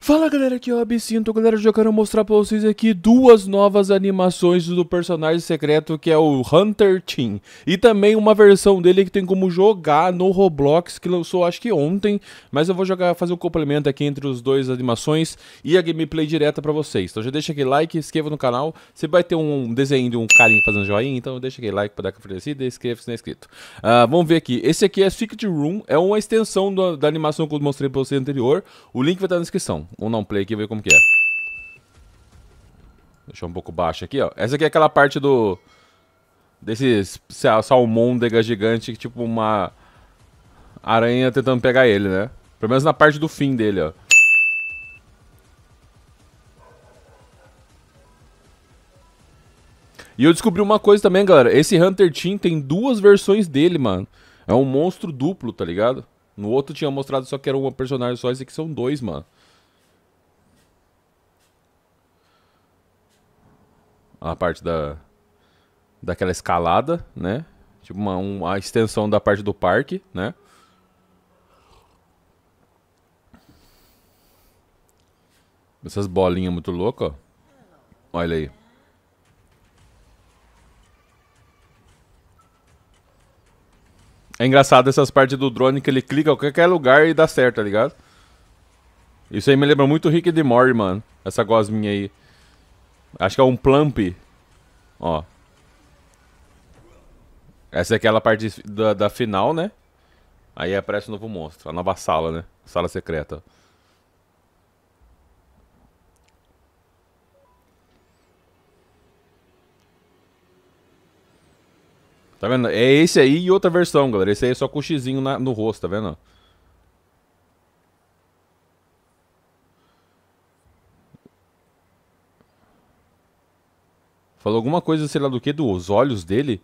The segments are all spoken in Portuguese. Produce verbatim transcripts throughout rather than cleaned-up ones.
Fala galera, aqui é o Absinto, galera, eu quero mostrar pra vocês aqui duas novas animações do personagem secreto que é o Hunter Team. E também uma versão dele que tem como jogar no Roblox, que lançou acho que ontem, mas eu vou jogar, fazer um complemento aqui entre os dois animações e a gameplay direta pra vocês. Então já deixa aquele like, inscreva no canal, você vai ter um desenho de um carinha fazendo joinha, então deixa aquele like pra dar conferência e inscreva se não é inscrito. Uh, vamos ver aqui, esse aqui é Secret Room, é uma extensão da, da animação que eu mostrei pra você anterior, o link vai estar na descrição. Vamos dar um play aqui e ver como que é. Deixa um pouco baixo aqui, ó. Essa aqui é aquela parte do... Desse salmôndega gigante, tipo uma aranha tentando pegar ele, né? Pelo menos na parte do fim dele, ó. E eu descobri uma coisa também, galera. Esse Hunter Team tem duas versões dele, mano. É um monstro duplo, tá ligado? No outro tinha mostrado só que era uma personagem só, esse aqui são dois, mano. A parte da daquela escalada, né? Tipo uma, uma extensão da parte do parque, né? Essas bolinhas muito loucas, ó. Olha aí. É engraçado essas partes do drone que ele clica em qualquer lugar e dá certo, tá ligado? Isso aí me lembra muito o Rick and Morty, mano. Essa gosminha aí. Acho que é um plump. Ó. Essa é aquela parte da, da final, né? Aí aparece o novo monstro. A nova sala, né? Sala secreta. Tá vendo? É esse aí e outra versão, galera. Esse aí é só com o xizinho na, no rosto, tá vendo? Falou alguma coisa, sei lá do que, dos olhos dele.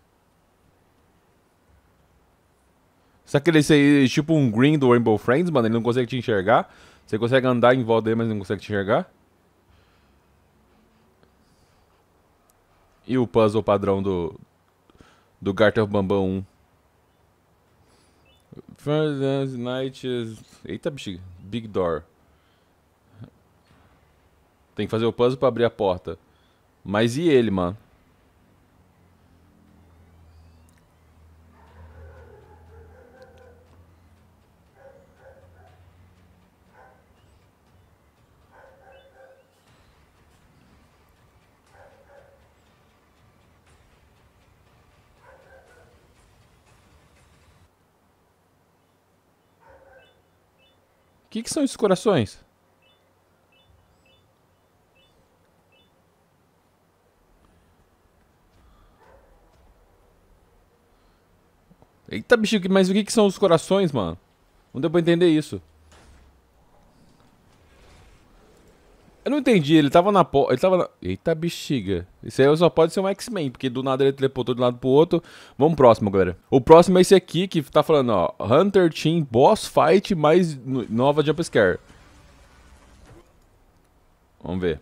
Sabe aquele esse aí, tipo um green do Rainbow Friends, mano? Ele não consegue te enxergar. Você consegue andar em volta dele, mas não consegue te enxergar. E o puzzle padrão do... Do Garter Bambam um. First Night... Eita, bexiga. Big Door. Tem que fazer o puzzle pra abrir a porta. Mas e ele, mano? O que, que são esses corações? Eita, bexiga, mas o que, que são os corações, mano? Não deu pra entender isso. Eu não entendi, ele tava na porta. Ele tava na... Eita, bexiga. Isso aí só pode ser um X-Men, porque do nada ele teleportou de um lado pro outro. Vamos pro próximo, galera. O próximo é esse aqui que tá falando, ó. Hunter Team Boss Fight mais nova Jumpscare. Vamos ver.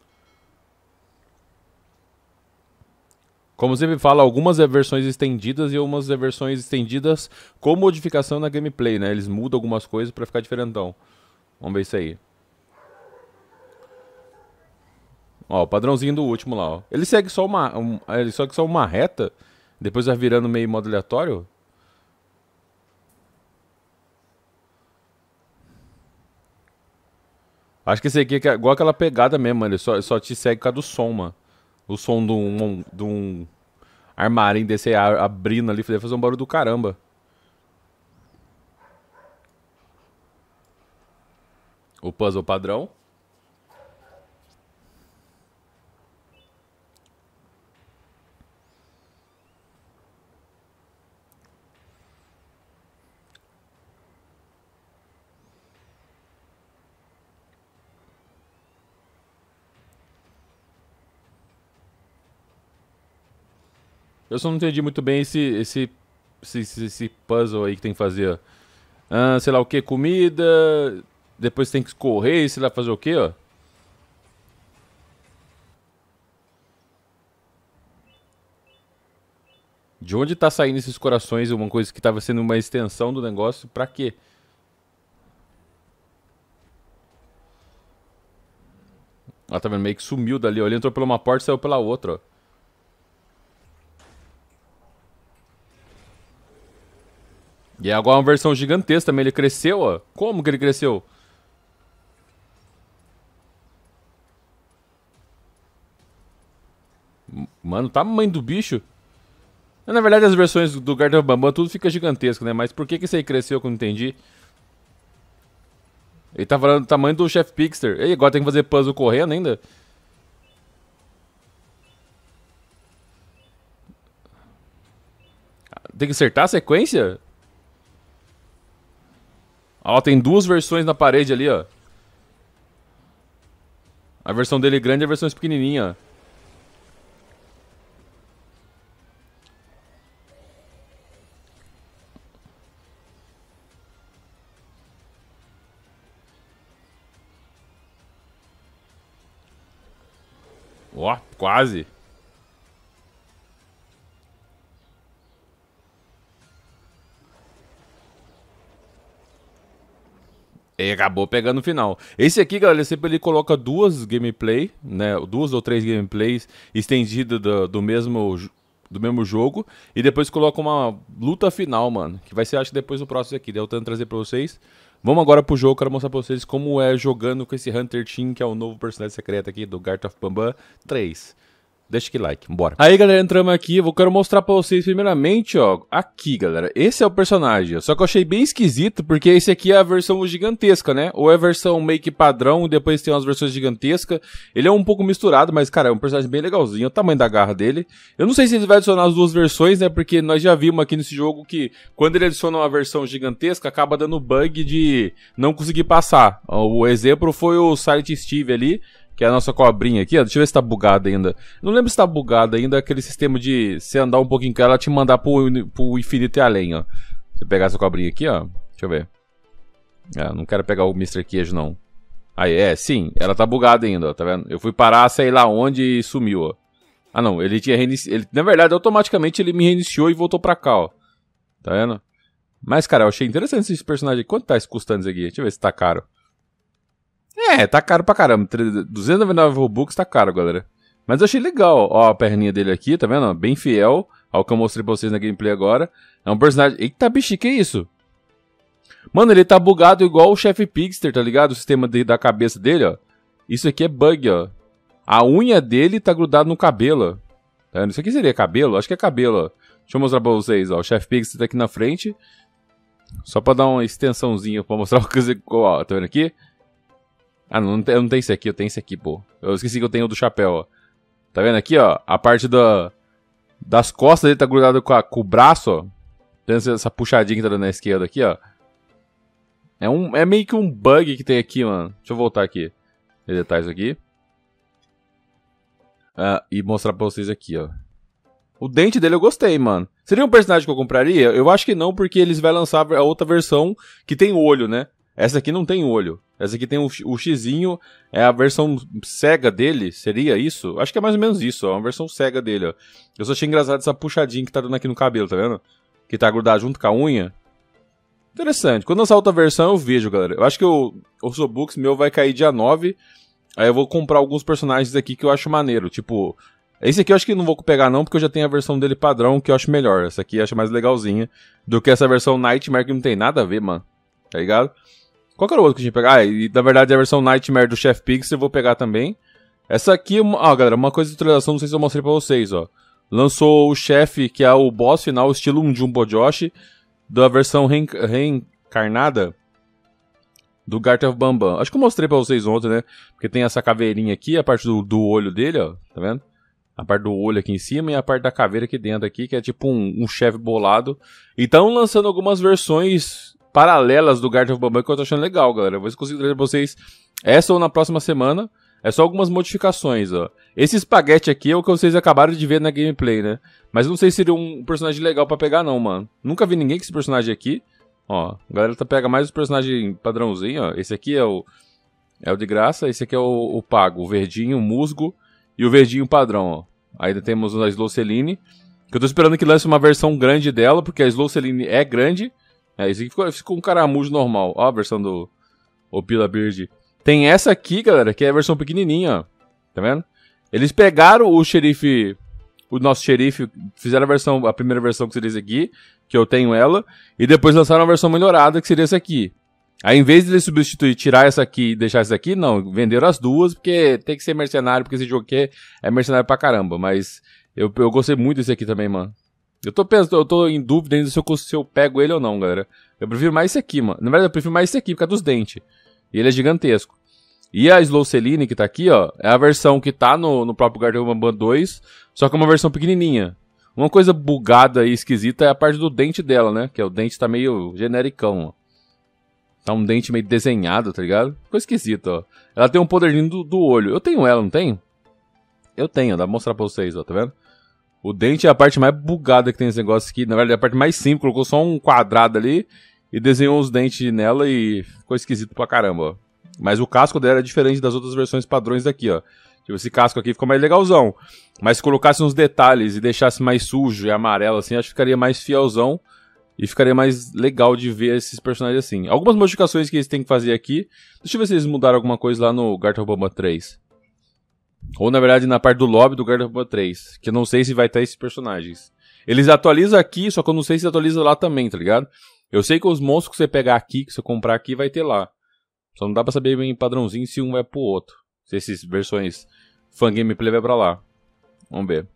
Como sempre fala, algumas é versões estendidas e algumas é versões estendidas com modificação na gameplay, né? Eles mudam algumas coisas pra ficar diferentão. Vamos ver isso aí. Ó, o padrãozinho do último lá, ó. Ele segue só uma, um, ele segue só uma reta, depois vai virando meio modo aleatório. Acho que esse aqui é igual aquela pegada mesmo, ele só, só te segue por causa do som, mano. O som de um, de um armarinho desse aí abrindo ali, deve fazer um barulho do caramba. O puzzle padrão. Eu só não entendi muito bem esse, esse, esse, esse puzzle aí que tem que fazer. Ah, sei lá o que, comida. Depois tem que correr, sei lá fazer o que, ó. De onde tá saindo esses corações? Uma coisa que tava sendo uma extensão do negócio, pra quê? Ó, tá vendo? Meio que sumiu dali, ó. Ele entrou por uma porta e saiu pela outra, ó. E agora é uma versão gigantesca também. Ele cresceu, ó. Como que ele cresceu? Mano, o tamanho do bicho. Na verdade, as versões do Garten of Banban tudo fica gigantesco, né? Mas por que que esse aí cresceu que eu não entendi? Ele tá falando do tamanho do Chef Pixter. E agora tem que fazer puzzle correndo ainda? Tem que acertar a sequência? Ó, tem duas versões na parede ali, ó. A versão dele grande e a versão pequenininha, ó. Ó, quase. E acabou pegando no final. Esse aqui, galera, sempre ele coloca duas gameplay, né? Duas ou três gameplays estendidas do, do mesmo do mesmo jogo. E depois coloca uma luta final, mano. Que vai ser, acho que depois do próximo aqui. Daí eu tento trazer pra vocês. Vamos agora pro jogo, quero mostrar pra vocês como é jogando com esse Hunter Team, que é o novo personagem secreto aqui do Garten of Banban três. Deixa que like, bora. Aí, galera, entramos aqui, eu quero mostrar pra vocês primeiramente, ó, aqui, galera, esse é o personagem, só que eu achei bem esquisito, porque esse aqui é a versão gigantesca, né, ou é a versão meio que padrão, e depois tem umas versões gigantescas, ele é um pouco misturado, mas, cara, é um personagem bem legalzinho, o tamanho da garra dele, eu não sei se ele vai adicionar as duas versões, né, porque nós já vimos aqui nesse jogo que, quando ele adiciona uma versão gigantesca, acaba dando bug de não conseguir passar, o exemplo foi o Silent Steve ali, que é a nossa cobrinha aqui, ó. Deixa eu ver se tá bugado ainda. Não lembro se tá bugado ainda aquele sistema de você andar um pouquinho com ela, te mandar pro, pro infinito e além, ó. Você pegar essa cobrinha aqui, ó. Deixa eu ver. Ah, não quero pegar o mister Queijo, não. Aí, é, sim. Ela tá bugada ainda, ó. Tá vendo? Eu fui parar, sei lá onde e sumiu, ó. Ah, não. Ele tinha reiniciado. Ele, na verdade, automaticamente ele me reiniciou e voltou pra cá, ó. Tá vendo? Mas, cara, eu achei interessante esse personagem aqui. Quanto tá isso custando isso aqui? Deixa eu ver se tá caro. É, tá caro pra caramba. duzentos e noventa e nove Robux tá caro, galera. Mas eu achei legal. Ó, a perninha dele aqui, tá vendo? Bem fiel ao que eu mostrei pra vocês na gameplay agora. É um personagem... Eita, bicho, que é isso? Mano, ele tá bugado igual o Chef Pixter, tá ligado? O sistema de, da cabeça dele, ó. Isso aqui é bug, ó. A unha dele tá grudada no cabelo, ó. Tá vendo? Isso aqui seria cabelo? Acho que é cabelo, ó. Deixa eu mostrar pra vocês, ó. O Chef Pixter tá aqui na frente. Só pra dar uma extensãozinha pra mostrar o que... Ó, tá vendo aqui? Ah, não, não tem, não tem esse aqui, eu tenho esse aqui, pô. Eu esqueci que eu tenho o do chapéu, ó. Tá vendo aqui, ó? A parte da, das costas dele tá grudada com, a, com o braço, ó. Tem essa, essa puxadinha que tá dando na esquerda aqui, ó. É, um, é meio que um bug que tem aqui, mano. Deixa eu voltar aqui. Deletar isso aqui. Ah, e mostrar pra vocês aqui, ó. O dente dele eu gostei, mano. Seria um personagem que eu compraria? Eu acho que não, porque eles vão lançar a outra versão que tem olho, né? Essa aqui não tem olho. Essa aqui tem o, o xizinho, é a versão cega dele, seria isso? Acho que é mais ou menos isso, ó, uma versão cega dele, ó. Eu só achei engraçado essa puxadinha que tá dando aqui no cabelo, tá vendo? Que tá grudado junto com a unha. Interessante. Quando lançar outra versão eu vejo, galera. Eu acho que o Osobooks meu vai cair dia nove, aí eu vou comprar alguns personagens aqui que eu acho maneiro, tipo... Esse aqui eu acho que não vou pegar não, porque eu já tenho a versão dele padrão que eu acho melhor. Essa aqui eu acho mais legalzinha do que essa versão Nightmare que não tem nada a ver, mano. Tá ligado? Qual que era o outro que a gente ia pegar? Ah, e na verdade a versão Nightmare do Chef Pixel eu vou pegar também. Essa aqui, ó, ah, galera, uma coisa de atualização, não sei se eu mostrei pra vocês, ó. Lançou o chefe, que é o boss final, estilo um Jumbo Josh, da versão rein reencarnada do Garten of Banban. Acho que eu mostrei pra vocês ontem, né? Porque tem essa caveirinha aqui, a parte do, do olho dele, ó, tá vendo? A parte do olho aqui em cima e a parte da caveira aqui dentro aqui, que é tipo um, um chefe bolado. E estão lançando algumas versões paralelas do Garten of Banban que eu tô achando legal, galera. Eu vou conseguir trazer pra vocês essa ou na próxima semana. É só algumas modificações, ó. Esse espaguete aqui é o que vocês acabaram de ver na gameplay, né? Mas não sei se seria um personagem legal pra pegar não, mano. Nunca vi ninguém com esse personagem aqui. Ó, a galera tá pega mais os personagens padrãozinho, ó. Esse aqui é o é o de graça, esse aqui é o, o pago, o verdinho, o musgo e o verdinho padrão, ó. Ainda temos a Slow Celine, que eu tô esperando que lance uma versão grande dela, porque a Slow Celine é grande. É, esse aqui ficou, ficou um caramujo normal. Ó a versão do Opila Beard. Tem essa aqui, galera, que é a versão pequenininha, ó. Tá vendo? Eles pegaram o xerife, o nosso xerife, fizeram a versão, a primeira versão que seria esse aqui, que eu tenho ela, e depois lançaram uma versão melhorada que seria essa aqui. Aí, em vez de eles substituir, tirar essa aqui e deixar essa aqui, não, venderam as duas, porque tem que ser mercenário, porque esse jogo aqui é mercenário pra caramba, mas eu, eu gostei muito desse aqui também, mano. Eu tô pensando, eu tô em dúvida ainda se eu, se eu pego ele ou não, galera. Eu prefiro mais esse aqui, mano. Na verdade, eu prefiro mais esse aqui, por causa dos dentes. E ele é gigantesco. E a Slow Celine, que tá aqui, ó, é a versão que tá no, no próprio Garderoba dois, só que é uma versão pequenininha. Uma coisa bugada e esquisita é a parte do dente dela, né? Que é o dente tá meio genericão, ó. Tá um dente meio desenhado, tá ligado? Ficou esquisito, ó. Ela tem um poderzinho do, do olho. Eu tenho ela, não tenho? Eu tenho, dá pra mostrar pra vocês, ó, tá vendo? O dente é a parte mais bugada que tem esse negócio aqui. Na verdade, é a parte mais simples. Colocou só um quadrado ali e desenhou os dentes nela e ficou esquisito pra caramba, ó. Mas o casco dela é diferente das outras versões padrões daqui, ó. Tipo, esse casco aqui ficou mais legalzão. Mas se colocasse uns detalhes e deixasse mais sujo e amarelo, assim, acho que ficaria mais fielzão. E ficaria mais legal de ver esses personagens assim. Algumas modificações que eles têm que fazer aqui. Deixa eu ver se eles mudaram alguma coisa lá no Garderoba três. Ou, na verdade, na parte do lobby do Garderoba três. Que eu não sei se vai ter esses personagens. Eles atualizam aqui, só que eu não sei se atualiza lá também, tá ligado? Eu sei que os monstros que você pegar aqui, que você comprar aqui, vai ter lá. Só não dá pra saber bem padrãozinho se um vai pro outro. Se essas versões Fan Gameplay vai pra lá. Vamos ver.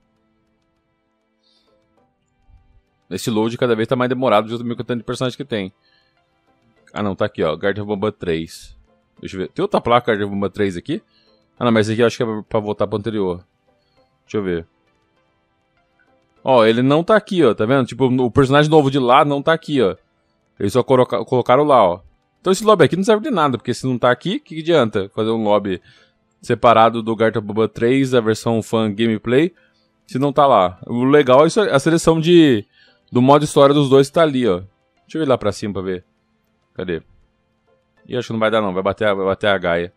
Esse load cada vez tá mais demorado, junto com o tanto de personagem que tem. Ah não, tá aqui ó, Garderoba três. Deixa eu ver, tem outra placa Garderoba três aqui? Ah não, mas esse aqui eu acho que é pra voltar pro anterior. Deixa eu ver. Ó, ele não tá aqui ó, tá vendo? Tipo, o personagem novo de lá não tá aqui ó. Eles só coloca colocaram lá ó. Então esse lobby aqui não serve de nada, porque se não tá aqui, o que, que adianta fazer um lobby separado do Garderoba três, a versão Fan Gameplay, se não tá lá. O legal é a seleção de... do modo história dos dois que tá ali, ó. Deixa eu ir lá pra cima pra ver. Cadê? Ih, acho que não vai dar não, vai bater a, vai bater a Gaia.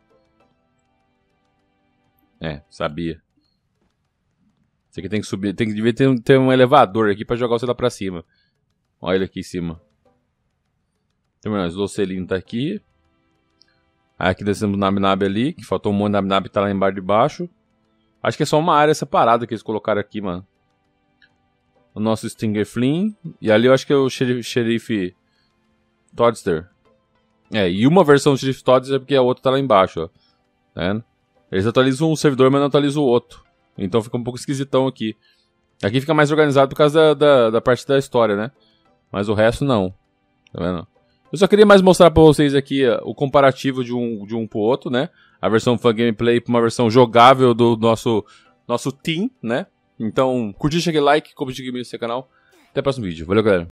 É, sabia. Isso aqui tem que subir, tem que devia ter, ter um elevador aqui pra jogar você lá pra cima. Olha ele aqui em cima. Tem mais, o Locelino tá aqui. Aí aqui descemos o Nab Nab ali, que faltou um monte de Nab Nab que tá lá embaixo de baixo. Acho que é só uma área separada que eles colocaram aqui, mano. O nosso Stinger Flynn. E ali eu acho que é o xerife, xerife Toadster. É, e uma versão do xerife Toadster é porque a outra tá lá embaixo, ó. Tá vendo? Eles atualizam um servidor, mas não atualizam o outro. Então fica um pouco esquisitão aqui. Aqui fica mais organizado por causa da, da, da parte da história, né? Mas o resto não. Tá vendo? Eu só queria mais mostrar pra vocês aqui uh, o comparativo de um, de um pro outro, né? A versão Fan Gameplay pra uma versão jogável do nosso, nosso team, né? Então, curtir, chegue like, compartilhe aqui no seu canal. Até o próximo vídeo. Valeu, galera.